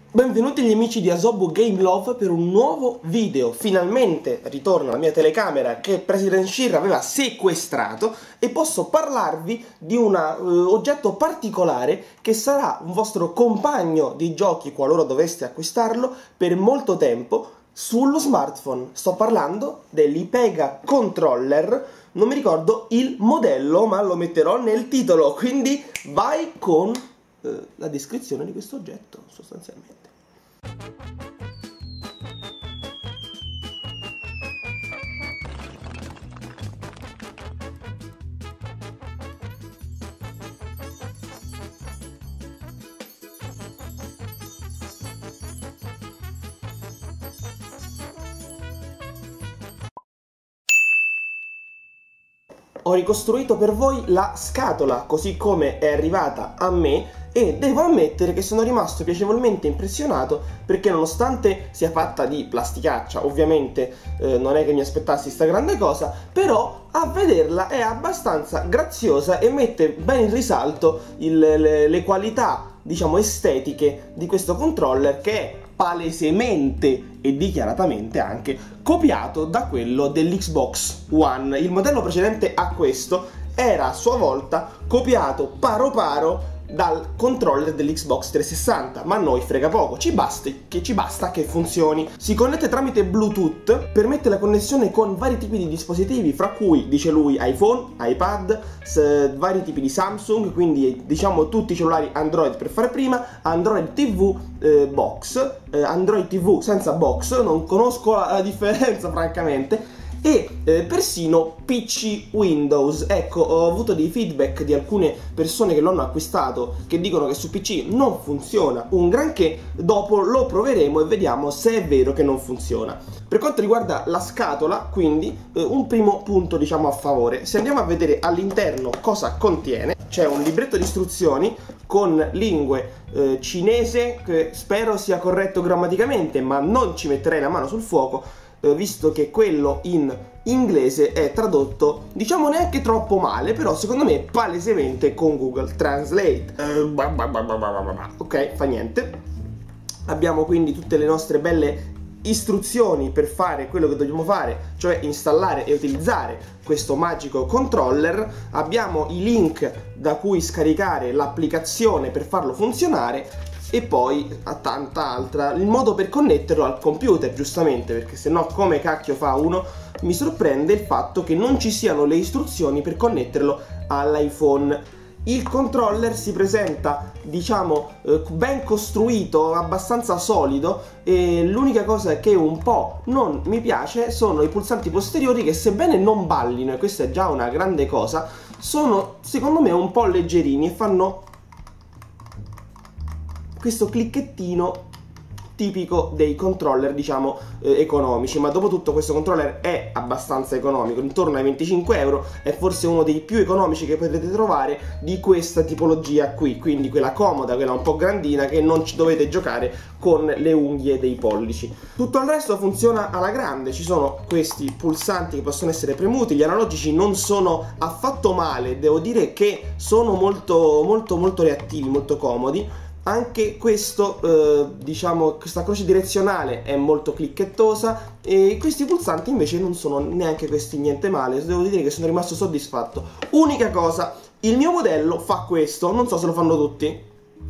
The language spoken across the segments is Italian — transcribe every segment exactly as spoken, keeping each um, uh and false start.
Benvenuti gli amici di Asobu Game Love per un nuovo video. Finalmente ritorna la mia telecamera che President Shir aveva sequestrato e posso parlarvi di un uh, oggetto particolare che sarà un vostro compagno di giochi qualora doveste acquistarlo per molto tempo sullo smartphone. Sto parlando dell'Ipega Controller, non mi ricordo il modello ma lo metterò nel titolo, quindi vai con uh, la descrizione di questo oggetto sostanzialmente. Ho ricostruito per voi la scatola così come è arrivata a me e devo ammettere che sono rimasto piacevolmente impressionato perché nonostante sia fatta di plasticaccia, ovviamente eh, non è che mi aspettassi sta grande cosa, però a vederla è abbastanza graziosa e mette ben in risalto il, le, le qualità, diciamo, estetiche di questo controller che è palesemente e dichiaratamente anche copiato da quello dell'Xbox One. Il modello precedente a questo era a sua volta copiato paro paro dal controller dell'Xbox trecentosessanta, ma a noi frega poco, ci basta che, ci basta che funzioni. Si connette tramite Bluetooth, permette la connessione con vari tipi di dispositivi, fra cui, dice lui, iPhone, iPad, vari tipi di Samsung, quindi diciamo tutti i cellulari Android per fare prima, Android T V eh, box, eh, Android T V senza box, non conosco la, la differenza francamente, e eh, persino P C Windows. Ecco, ho avuto dei feedback di alcune persone che l'hanno acquistato che dicono che su P C non funziona un granché. Dopo lo proveremo e vediamo se è vero che non funziona. Per quanto riguarda la scatola, quindi eh, un primo punto diciamo a favore. Se andiamo a vedere all'interno cosa contiene, c'è un libretto di istruzioni con lingue eh, cinese, che spero sia corretto grammaticamente, ma non ci metterei la mano sul fuoco, visto che quello in inglese è tradotto diciamo neanche troppo male, però secondo me palesemente con Google Translate. Ok, fa niente. Abbiamo quindi tutte le nostre belle istruzioni per fare quello che dobbiamo fare, cioè installare e utilizzare questo magico controller. Abbiamo i link da cui scaricare l'applicazione per farlo funzionare e poi a tanta altra, il modo per connetterlo al computer, giustamente, perché se no come cacchio fa uno? Mi sorprende il fatto che non ci siano le istruzioni per connetterlo all'iPhone. Il controller si presenta, diciamo, eh, ben costruito, abbastanza solido, e l'unica cosa che un po' non mi piace sono i pulsanti posteriori che, sebbene non ballino, e questa è già una grande cosa, sono secondo me un po' leggerini e fanno questo clicchettino tipico dei controller, diciamo, eh, economici. Ma dopo tutto questo controller è abbastanza economico, intorno ai venticinque euro, è forse uno dei più economici che potete trovare di questa tipologia qui, quindi quella comoda, quella un po' grandina che non ci dovete giocare con le unghie dei pollici. Tutto il resto funziona alla grande, ci sono questi pulsanti che possono essere premuti, gli analogici non sono affatto male, devo dire che sono molto molto molto reattivi, molto comodi. Anche questo, eh, diciamo, questa croce direzionale è molto clicchettosa e questi pulsanti invece non sono neanche questi niente male, devo dire che sono rimasto soddisfatto. Unica cosa, il mio modello fa questo, non so se lo fanno tutti.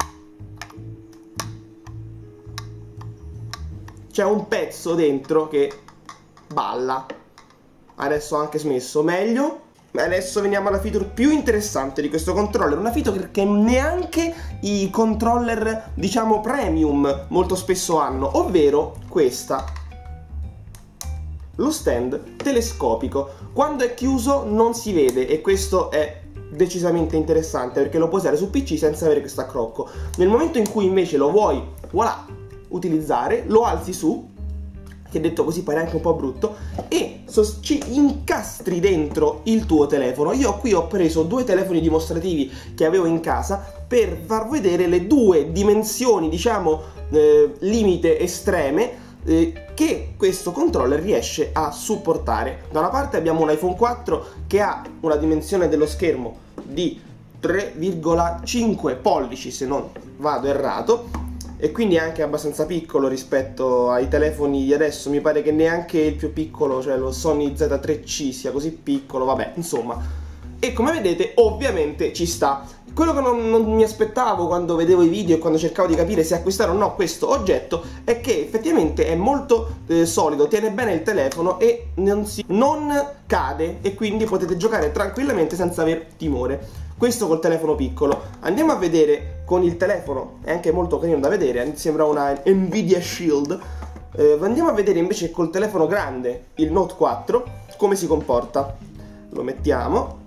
C'è un pezzo dentro che balla, adesso ho anche smesso, meglio. Adesso veniamo alla feature più interessante di questo controller, una feature che neanche i controller, diciamo, premium molto spesso hanno, ovvero questa: lo stand telescopico. Quando è chiuso non si vede e questo è decisamente interessante perché lo puoi usare su P C senza avere questo accrocco. Nel momento in cui invece lo vuoi, voilà, utilizzare, lo alzi su, che detto così pare anche un po' brutto, e ci incastri dentro il tuo telefono. Io qui ho preso due telefoni dimostrativi che avevo in casa per far vedere le due dimensioni, diciamo, eh, limite estreme eh, che questo controller riesce a supportare. Da una parte abbiamo un iPhone quattro che ha una dimensione dello schermo di tre virgola cinque pollici, se non vado errato, e quindi è anche abbastanza piccolo rispetto ai telefoni di adesso. Mi pare che neanche il più piccolo, cioè lo Sony Z tre C, sia così piccolo, vabbè, insomma. E come vedete ovviamente ci sta. Quello che non, non mi aspettavo quando vedevo i video e quando cercavo di capire se acquistare o no questo oggetto è che effettivamente è molto eh, solido, tiene bene il telefono e non, si, non cade, e quindi potete giocare tranquillamente senza aver timore. Questo col telefono piccolo. Andiamo a vedere con il telefono, è anche molto carino da vedere, sembra una Nvidia Shield. Eh, andiamo a vedere invece col telefono grande, il Note quattro, come si comporta. Lo mettiamo,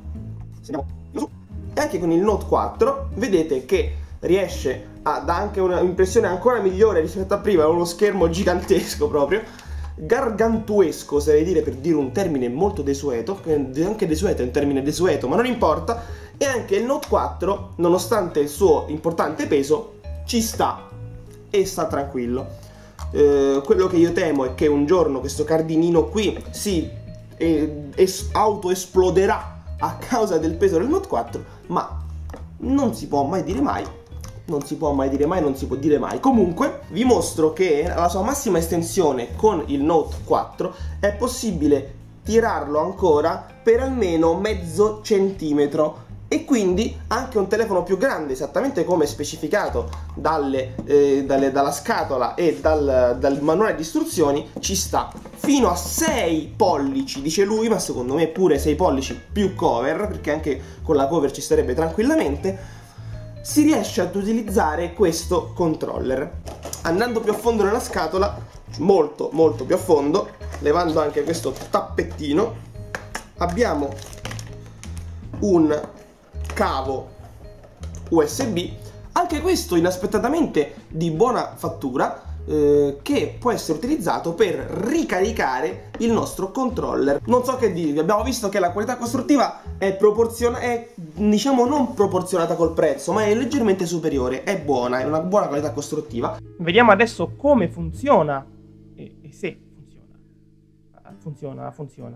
e anche con il Note quattro vedete che riesce a dare anche un'impressione ancora migliore rispetto a prima, uno schermo gigantesco proprio, gargantuesco oserei dire, per dire un termine molto desueto, anche desueto è un termine desueto ma non importa. E anche il Note quattro, nonostante il suo importante peso, ci sta e sta tranquillo. Eh, quello che io temo è che un giorno questo cardinino qui si eh, es- autoesploderà a causa del peso del Note quattro, ma non si può mai dire mai. Non si può mai dire mai, non si può dire mai. Comunque vi mostro che alla sua massima estensione con il Note quattro è possibile tirarlo ancora per almeno mezzo centimetro. E quindi anche un telefono più grande, esattamente come specificato dalle, eh, dalle, dalla scatola e dal, dal manuale di istruzioni, ci sta. Fino a sei pollici, dice lui, ma secondo me pure sei pollici più cover, perché anche con la cover ci starebbe tranquillamente, si riesce ad utilizzare questo controller. Andando più a fondo nella scatola, molto molto più a fondo, levando anche questo tappettino, abbiamo un cavo U S B, anche questo inaspettatamente di buona fattura, eh, che può essere utilizzato per ricaricare il nostro controller. Non so che dirvi, abbiamo visto che la qualità costruttiva è proporzionata, è diciamo non proporzionata col prezzo, ma è leggermente superiore, è buona, è una buona qualità costruttiva. Vediamo adesso come funziona e, e se funziona. Funziona, funziona.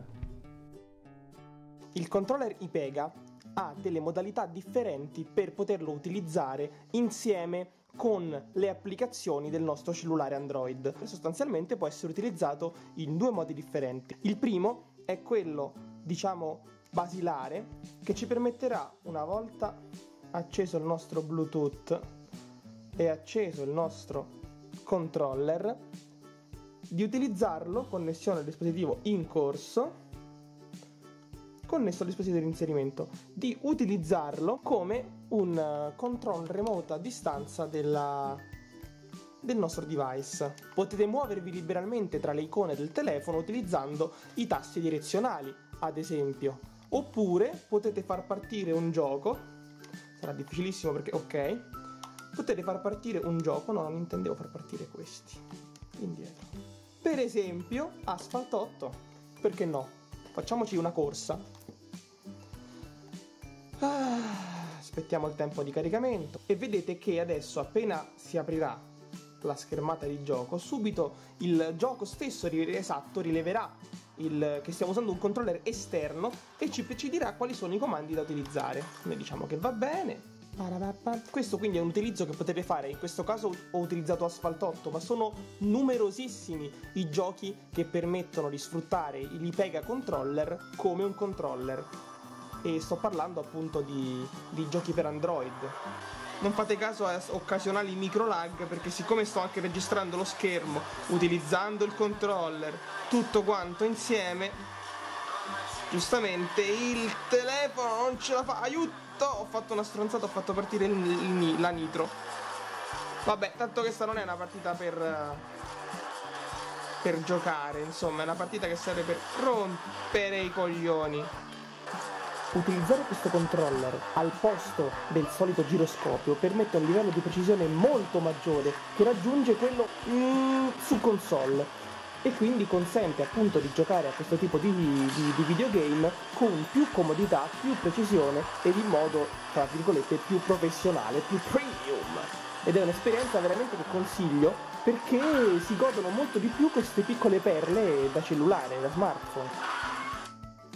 Il controller iPega ha delle modalità differenti per poterlo utilizzare insieme con le applicazioni del nostro cellulare Android. Sostanzialmente può essere utilizzato in due modi differenti. Il primo è quello, diciamo, basilare, che ci permetterà, una volta acceso il nostro Bluetooth e acceso il nostro controller, di utilizzarlo, connessione al dispositivo in corso, connesso al dispositivo di inserimento, di utilizzarlo come un uh, control remote a distanza della, del nostro device. Potete muovervi liberamente tra le icone del telefono utilizzando i tasti direzionali, ad esempio, oppure potete far partire un gioco, sarà difficilissimo perché ok, potete far partire un gioco, no, non intendevo far partire questi, indietro, per esempio Asphalt otto, perché no? Facciamoci una corsa. Ah, aspettiamo il tempo di caricamento e vedete che adesso, appena si aprirà la schermata di gioco, subito il gioco stesso esatto rileverà il, che stiamo usando un controller esterno e ci, ci dirà quali sono i comandi da utilizzare. Noi diciamo che va bene. Questo quindi è un utilizzo che potete fare. In questo caso ho utilizzato Asphalt otto, ma sono numerosissimi i giochi che permettono di sfruttare l'Ipega controller come un controller, e sto parlando appunto di, di giochi per Android. Non fate caso a occasionali micro lag, perché siccome sto anche registrando lo schermo utilizzando il controller, tutto quanto insieme, giustamente il telefono non ce la fa. Aiuto! Ho fatto una stronzata, ho fatto partire il, il, la nitro. Vabbè, tanto questa non è una partita per per giocare, insomma, è una partita che serve per rompere i coglioni. Utilizzare questo controller al posto del solito giroscopio permette un livello di precisione molto maggiore che raggiunge quello mm, su console, e quindi consente appunto di giocare a questo tipo di, di, di videogame con più comodità, più precisione ed in modo, tra virgolette, più professionale, più premium. Ed è un'esperienza veramente che consiglio, perché si godono molto di più queste piccole perle da cellulare, da smartphone.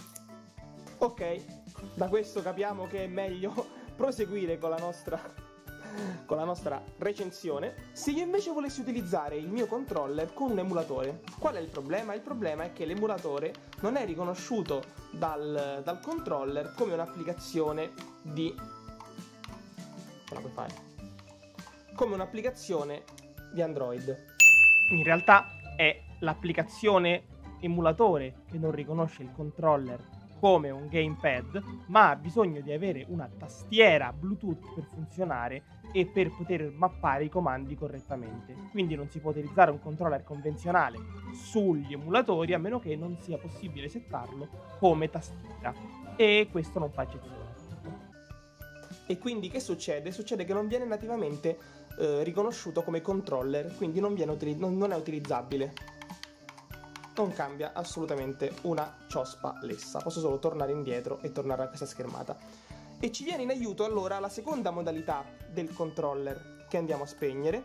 Ok, da questo capiamo che è meglio proseguire con la nostra con la nostra recensione. Se io invece volessi utilizzare il mio controller con un emulatore, qual è il problema? Il problema è che l'emulatore non è riconosciuto dal, dal controller come un'applicazione di... ce la puoi fare? Come un'applicazione di Android. In realtà è l'applicazione emulatore che non riconosce il controller come un gamepad, ma ha bisogno di avere una tastiera Bluetooth per funzionare e per poter mappare i comandi correttamente. Quindi non si può utilizzare un controller convenzionale sugli emulatori a meno che non sia possibile settarlo come tastiera, e questo non fa eccezione. E quindi che succede? Succede che non viene nativamente eh, riconosciuto come controller, quindi non, viene utili- non, non è utilizzabile. Non cambia assolutamente una ciospa lessa. Posso solo tornare indietro e tornare a questa schermata. E ci viene in aiuto allora la seconda modalità del controller, che andiamo a spegnere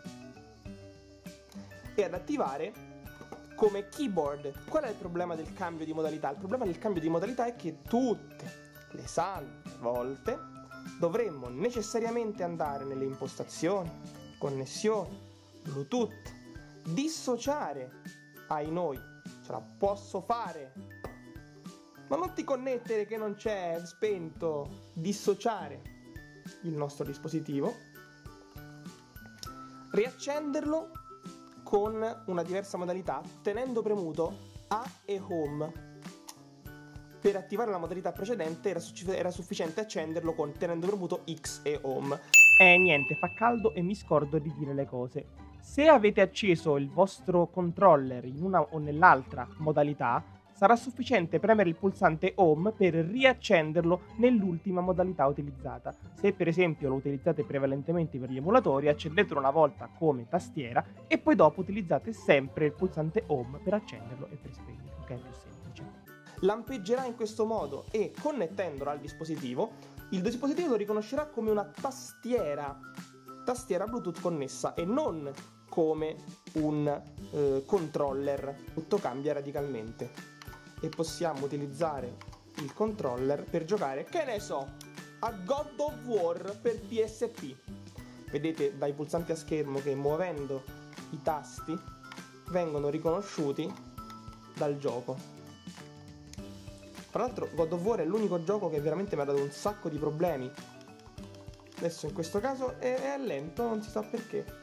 e ad attivare come keyboard. Qual è il problema del cambio di modalità? Il problema del cambio di modalità è che tutte le sante volte dovremmo necessariamente andare nelle impostazioni, connessioni, Bluetooth, dissociare. Ai noi, ce la posso fare, ma non ti connettere che non c'è, spento, dissociare il nostro dispositivo, riaccenderlo con una diversa modalità tenendo premuto A e Home. Per attivare la modalità precedente era, su- era sufficiente accenderlo con tenendo premuto X e Home. E niente, fa caldo e mi scordo di dire le cose. Se avete acceso il vostro controller in una o nell'altra modalità, sarà sufficiente premere il pulsante Home per riaccenderlo nell'ultima modalità utilizzata. Se per esempio lo utilizzate prevalentemente per gli emulatori, accendetelo una volta come tastiera e poi dopo utilizzate sempre il pulsante Home per accenderlo e per spegnerlo, che è più semplice. Lampeggerà in questo modo e connettendolo al dispositivo, il dispositivo lo riconoscerà come una tastiera, tastiera Bluetooth connessa e non come un eh, controller. Tutto cambia radicalmente e possiamo utilizzare il controller per giocare, che ne so, a God of War per P S P. Vedete dai pulsanti a schermo che muovendo i tasti vengono riconosciuti dal gioco. Tra l'altro God of War è l'unico gioco che veramente mi ha dato un sacco di problemi. Adesso in questo caso è, è lento, non si sa perché.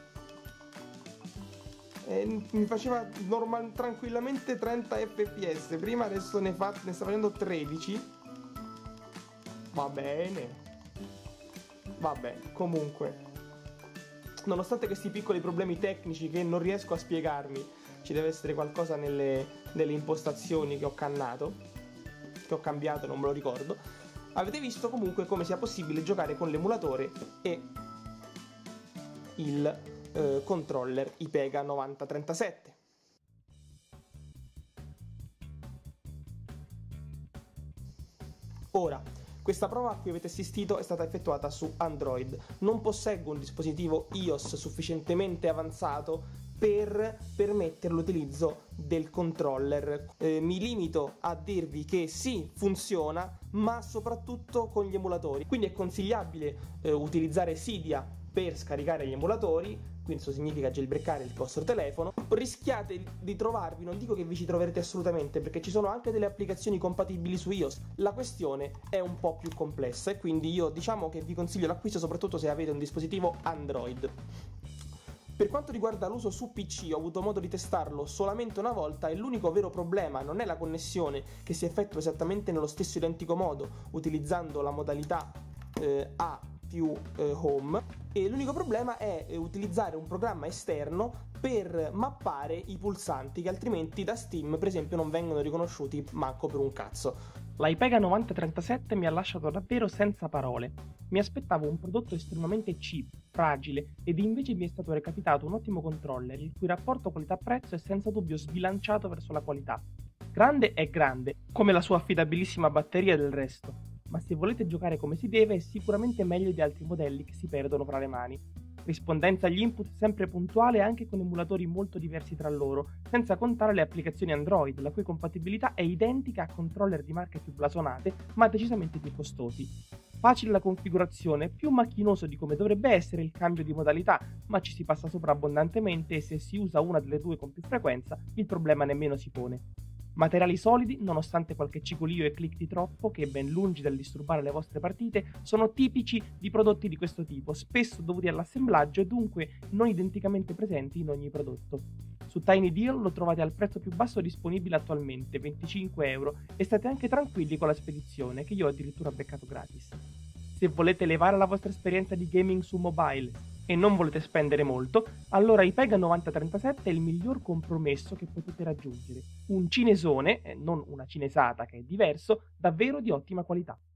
E mi faceva normal, tranquillamente trenta F P S. Prima, adesso ne, fa, ne sta facendo tredici. Va bene. Vabbè, comunque, nonostante questi piccoli problemi tecnici che non riesco a spiegarmi, ci deve essere qualcosa nelle, nelle impostazioni che ho cannato, che ho cambiato, non me lo ricordo. Avete visto comunque come sia possibile giocare con l'emulatore e il eh, controller IPEGA novanta trentasette. Ora, questa prova a cui avete assistito è stata effettuata su Android. Non posseggo un dispositivo iOS sufficientemente avanzato per permettere l'utilizzo del controller. Eh, mi limito a dirvi che sì, funziona, ma soprattutto con gli emulatori. Quindi è consigliabile eh, utilizzare Cydia per scaricare gli emulatori. Questo significa jailbreakare il vostro telefono. Rischiate di trovarvi, non dico che vi ci troverete assolutamente, perché ci sono anche delle applicazioni compatibili su iOS. La questione è un po' più complessa e quindi io diciamo che vi consiglio l'acquisto soprattutto se avete un dispositivo Android. Per quanto riguarda l'uso su P C, ho avuto modo di testarlo solamente una volta e l'unico vero problema non è la connessione, che si effettua esattamente nello stesso identico modo, utilizzando la modalità eh, A più eh, Home, e l'unico problema è eh, utilizzare un programma esterno per mappare i pulsanti, che altrimenti da Steam per esempio non vengono riconosciuti manco per un cazzo. La IPEGA novanta trentasette mi ha lasciato davvero senza parole. Mi aspettavo un prodotto estremamente cheap, fragile, ed invece mi è stato recapitato un ottimo controller, il cui rapporto qualità-prezzo è senza dubbio sbilanciato verso la qualità. Grande è grande, come la sua affidabilissima batteria del resto, ma se volete giocare come si deve è sicuramente meglio di altri modelli che si perdono fra le mani. Rispondenza agli input sempre puntuale anche con emulatori molto diversi tra loro, senza contare le applicazioni Android, la cui compatibilità è identica a controller di marche più blasonate, ma decisamente più costosi. Facile la configurazione, più macchinoso di come dovrebbe essere il cambio di modalità, ma ci si passa sopra abbondantemente e se si usa una delle due con più frequenza, il problema nemmeno si pone. Materiali solidi, nonostante qualche cicolio e click di troppo, che ben lungi dal disturbare le vostre partite, sono tipici di prodotti di questo tipo, spesso dovuti all'assemblaggio e dunque non identicamente presenti in ogni prodotto. Su TinyDeal lo trovate al prezzo più basso disponibile attualmente, venticinque euro, e state anche tranquilli con la spedizione, che io ho addirittura beccato gratis. Se volete elevare la vostra esperienza di gaming su mobile e non volete spendere molto, allora i Pega novanta trentasette è il miglior compromesso che potete raggiungere. Un cinesone, eh, non una cinesata che è diverso, davvero di ottima qualità.